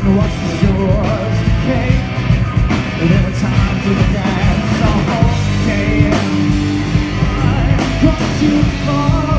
watch the shores decay. There were times when the dance all day. I got too far.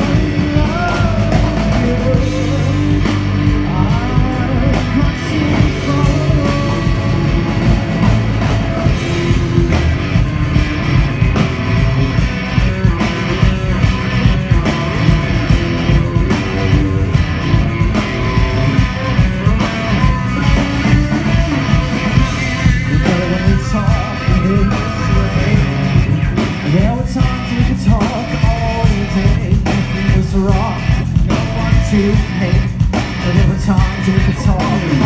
There were times we could talk all day. Nothing was wrong, no one to hate. But there were times we could talk